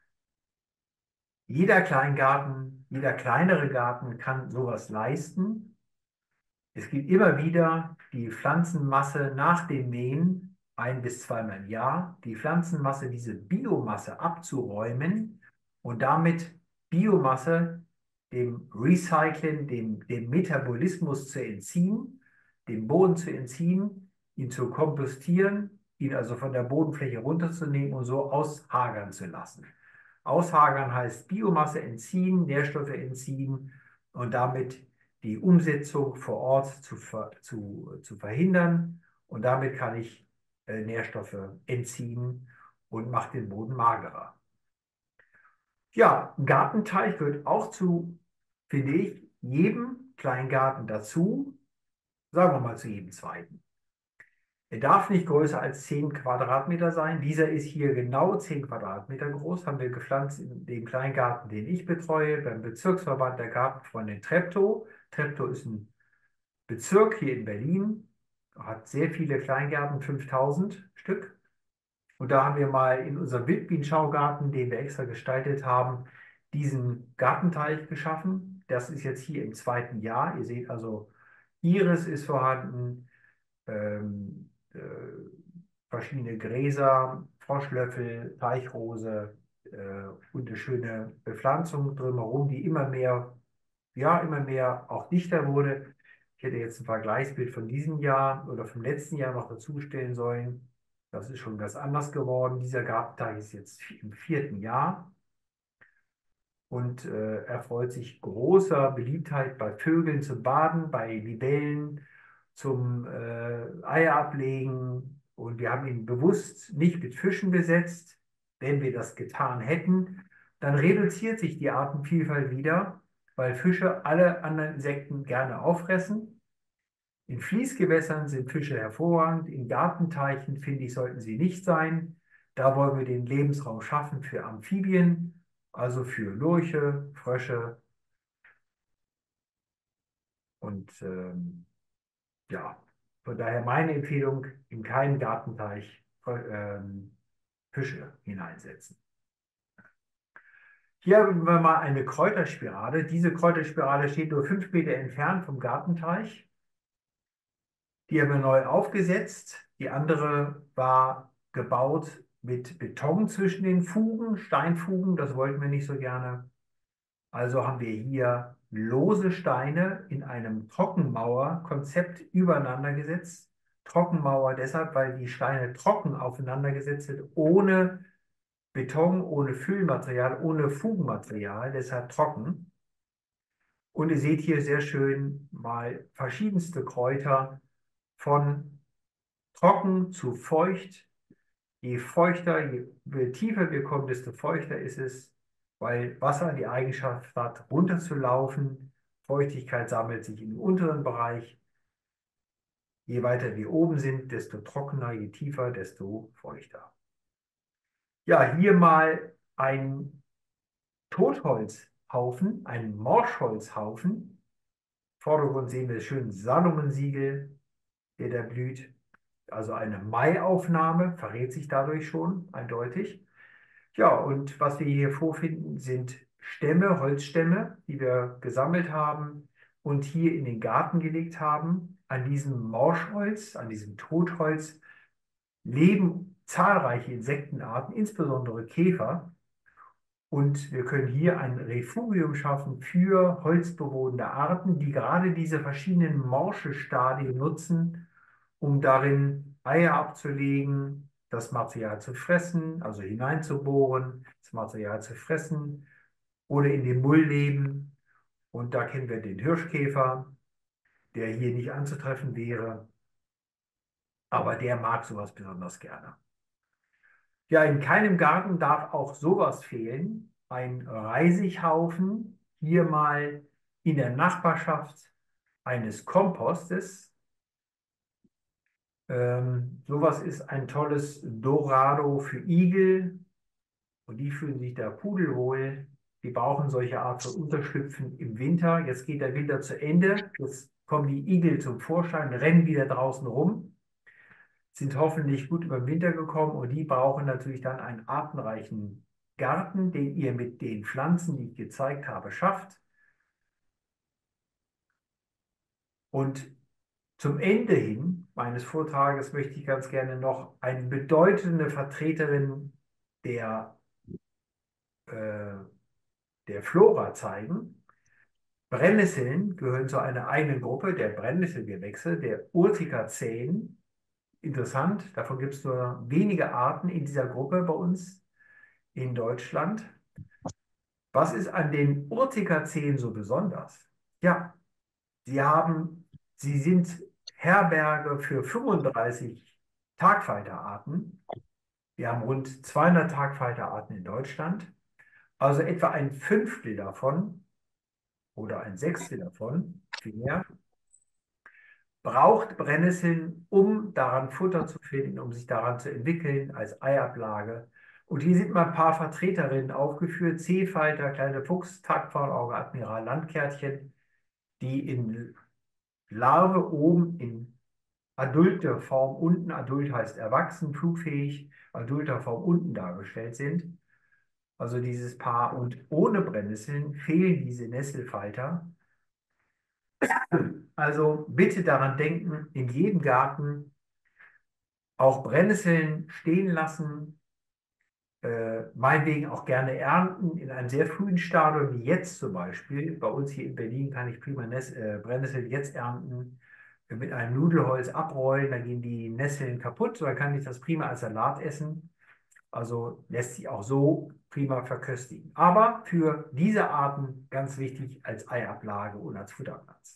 jeder Kleingarten, jeder kleinere Garten kann sowas leisten. Es gibt immer wieder die Pflanzenmasse nach dem Mähen, 1- bis zweimal im Jahr, die Pflanzenmasse, diese Biomasse abzuräumen und damit Biomasse dem Recyceln, dem Metabolismus zu entziehen, dem Boden zu entziehen, ihn zu kompostieren, ihn also von der Bodenfläche runterzunehmen und so aushagern zu lassen. Aushagern heißt Biomasse entziehen, Nährstoffe entziehen und damit die Umsetzung vor Ort zu verhindern. Und damit kann ich Nährstoffe entziehen und mache den Boden magerer. Ja, ein Gartenteich gehört auch zu, finde ich, jedem Kleingarten dazu, sagen wir mal zu jedem zweiten. Er darf nicht größer als 10 Quadratmeter sein. Dieser ist hier genau 10 Quadratmeter groß, haben wir gepflanzt in dem Kleingarten, den ich betreue, beim Bezirksverband der Gartenfreunde in Treptow. Treptow ist ein Bezirk hier in Berlin, hat sehr viele Kleingärten, 5000 Stück. Und da haben wir mal in unserem Wildbienenschaugarten, den wir extra gestaltet haben, diesen Gartenteich geschaffen. Das ist jetzt hier im 2. Jahr. Ihr seht also, Iris ist vorhanden, verschiedene Gräser, Froschlöffel, Teichrose und eine schöne Bepflanzung drumherum, die immer mehr, ja, immer mehr auch dichter wurde. Ich hätte jetzt ein Vergleichsbild von diesem Jahr oder vom letzten Jahr noch dazu stellen sollen. Das ist schon ganz anders geworden. Dieser Gartenteich ist jetzt im 4. Jahr und erfreut sich großer Beliebtheit bei Vögeln zum Baden, bei Libellen zum Eier ablegen. Und wir haben ihn bewusst nicht mit Fischen besetzt. Wenn wir das getan hätten, dann reduziert sich die Artenvielfalt wieder, weil Fische alle anderen Insekten gerne auffressen. In Fließgewässern sind Fische hervorragend, in Gartenteichen, finde ich, sollten sie nicht sein. Da wollen wir den Lebensraum schaffen für Amphibien, also für Lurche, Frösche und ja, von daher meine Empfehlung, in keinen Gartenteich Fische hineinsetzen. Hier haben wir mal eine Kräuterspirale. Diese Kräuterspirale steht nur 5 Meter entfernt vom Gartenteich. Die haben wir neu aufgesetzt. Die andere war gebaut mit Beton zwischen den Fugen, Steinfugen. Das wollten wir nicht so gerne. Also haben wir hier lose Steine in einem Trockenmauerkonzept übereinander gesetzt. Trockenmauer deshalb, weil die Steine trocken aufeinander gesetzt sind, ohne Beton, ohne Füllmaterial, ohne Fugenmaterial, deshalb trocken. Und ihr seht hier sehr schön mal verschiedenste Kräuter von trocken zu feucht. Je feuchter, je tiefer wir kommen, desto feuchter ist es, weil Wasser die Eigenschaft hat, runterzulaufen. Feuchtigkeit sammelt sich im unteren Bereich. Je weiter wir oben sind, desto trockener, je tiefer, desto feuchter. Ja, hier mal ein Totholzhaufen, ein Morschholzhaufen. Im Vordergrund sehen wir das schöne Salomonsiegel, der da blüht. Also eine Maiaufnahme, verrät sich dadurch schon eindeutig. Ja, und was wir hier vorfinden, sind Stämme, Holzstämme, die wir gesammelt haben und hier in den Garten gelegt haben. An diesem Morschholz, an diesem Totholz leben zahlreiche Insektenarten, insbesondere Käfer. Und wir können hier ein Refugium schaffen für holzbewohnende Arten, die gerade diese verschiedenen Morschestadien nutzen, um darin Eier abzulegen, das Material zu fressen, also hineinzubohren, das Material zu fressen oder in dem Mull leben. Und da kennen wir den Hirschkäfer, der hier nicht anzutreffen wäre, aber der mag sowas besonders gerne. Ja, in keinem Garten darf auch sowas fehlen. Ein Reisighaufen, hier mal in der Nachbarschaft eines Kompostes. Sowas ist ein tolles Dorado für Igel und die fühlen sich da pudelwohl. Die brauchen solche Art von Unterschlüpfen im Winter. Jetzt geht der Winter zu Ende. Jetzt kommen die Igel zum Vorschein, rennen wieder draußen rum, sind hoffentlich gut über den Winter gekommen und die brauchen natürlich dann einen artenreichen Garten, den ihr mit den Pflanzen, die ich gezeigt habe, schafft. Und zum Ende hin meines Vortrages möchte ich ganz gerne noch eine bedeutende Vertreterin der, äh, der Flora zeigen. Brennnesseln gehören zu einer eigenen Gruppe der Brennnesselgewächse, der Urticaceen. Interessant, davon gibt es nur wenige Arten in dieser Gruppe bei uns in Deutschland. Was ist an den Urticaceen so besonders? Ja, sie sind Herberge für 35 Tagfalterarten. Wir haben rund 200 Tagfalterarten in Deutschland. Also etwa ein Fünftel davon oder ein Sechstel davon, viel mehr, braucht Brennnesseln, um daran Futter zu finden, um sich daran zu entwickeln als Eiablage. Und hier sind mal ein paar Vertreterinnen aufgeführt. Seefalter, kleine Fuchs, Tagpfahlauge, Admiral, Landkärtchen, die in Larve oben in adulter Form unten, adult heißt erwachsen, flugfähig, adulter Form unten dargestellt sind. Also dieses Paar. Und ohne Brennnesseln fehlen diese Nesselfalter. Also bitte daran denken, in jedem Garten auch Brennnesseln stehen lassen, meinetwegen auch gerne ernten in einem sehr frühen Stadium, wie jetzt zum Beispiel. Bei uns hier in Berlin kann ich prima Brennnesseln jetzt ernten, mit einem Nudelholz abrollen, dann gehen die Nesseln kaputt, so dann kann ich das prima als Salat essen. Also lässt sich auch so prima verköstigen. Aber für diese Arten ganz wichtig als Eiablage und als Futterplatz.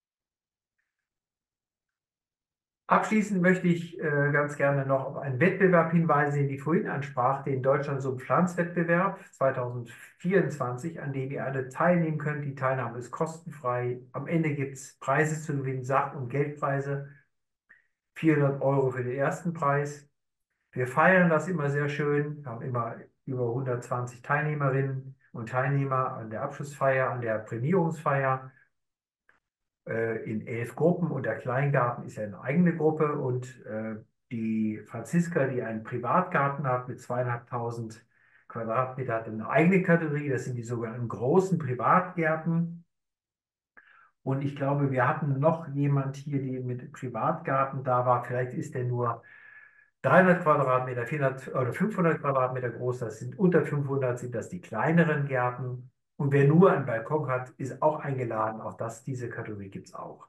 Abschließend möchte ich ganz gerne noch auf einen Wettbewerb hinweisen, den ich vorhin ansprach, den Deutschland zum Pflanzwettbewerb 2024, an dem ihr alle teilnehmen könnt. Die Teilnahme ist kostenfrei. Am Ende gibt es Preise zu gewinnen, Sach- und Geldpreise. 400 Euro für den ersten Preis. Wir feiern das immer sehr schön. Wir haben immer über 120 Teilnehmerinnen und Teilnehmer an der Abschlussfeier, an der Prämierungsfeier in 11 Gruppen und der Kleingarten ist ja eine eigene Gruppe und die Franziska, die einen Privatgarten hat mit 2.500 Quadratmeter, hat eine eigene Kategorie, das sind die sogenannten großen Privatgärten. Und ich glaube, wir hatten noch jemand hier, die mit Privatgarten da war, vielleicht ist der nur 300 Quadratmeter, 400 oder 500 Quadratmeter groß, das sind unter 500, sind das die kleineren Gärten. Und wer nur einen Balkon hat, ist auch eingeladen. Auch diese Kategorie gibt es auch.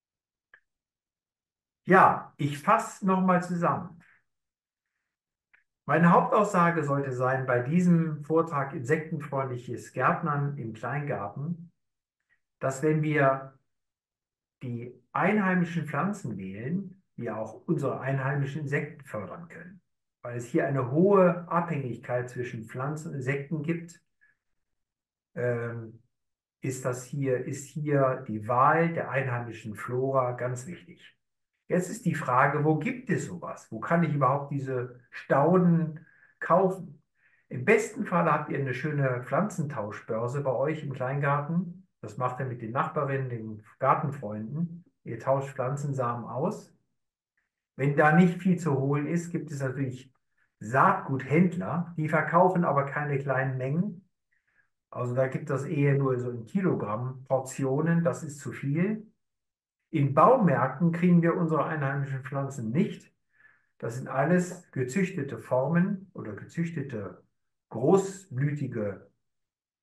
Ja, ich fasse nochmal zusammen. Meine Hauptaussage sollte sein, bei diesem Vortrag insektenfreundliches Gärtnern im Kleingarten, dass wenn wir die einheimischen Pflanzen wählen, wir auch unsere einheimischen Insekten fördern können. Weil es hier eine hohe Abhängigkeit zwischen Pflanzen und Insekten gibt, ist hier die Wahl der einheimischen Flora ganz wichtig. Jetzt ist die Frage, wo gibt es sowas? Wo kann ich überhaupt diese Stauden kaufen? Im besten Fall habt ihr eine schöne Pflanzentauschbörse bei euch im Kleingarten. Das macht ihr mit den Nachbarinnen, den Gartenfreunden. Ihr tauscht Pflanzensamen aus. Wenn da nicht viel zu holen ist, gibt es natürlich Saatguthändler, die verkaufen aber keine kleinen Mengen. Also da gibt es eher nur so in Kilogramm Portionen, das ist zu viel. In Baumärkten kriegen wir unsere einheimischen Pflanzen nicht. Das sind alles gezüchtete Formen oder gezüchtete großblütige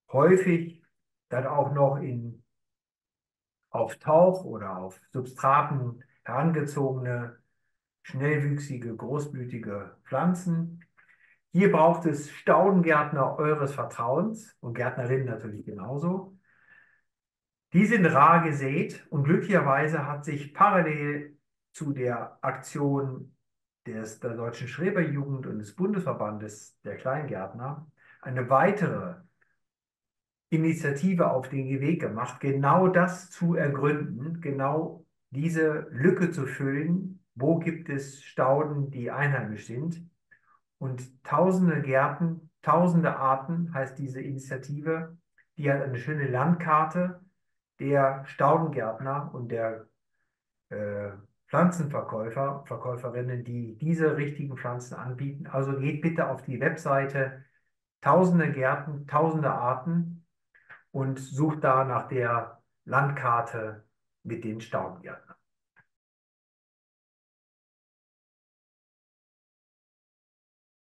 häufig dann auch noch auf Tauch oder auf Substraten herangezogene, schnellwüchsige, großblütige Pflanzen. Hier braucht es Staudengärtner eures Vertrauens und Gärtnerinnen natürlich genauso. Die sind rar gesät und glücklicherweise hat sich parallel zu der Aktion der Deutschen Schreberjugend und des Bundesverbandes der Kleingärtner eine weitere Initiative auf den Weg gemacht, genau das zu ergründen, genau diese Lücke zu füllen. Wo gibt es Stauden, die einheimisch sind? Und tausende Gärten, tausende Arten heißt diese Initiative, die hat eine schöne Landkarte der Staudengärtner und der äh, Pflanzenverkäufer, Verkäuferinnen, die diese richtigen Pflanzen anbieten. Also geht bitte auf die Webseite Tausende Gärten, tausende Arten und sucht da nach der Landkarte mit den Staudengärten.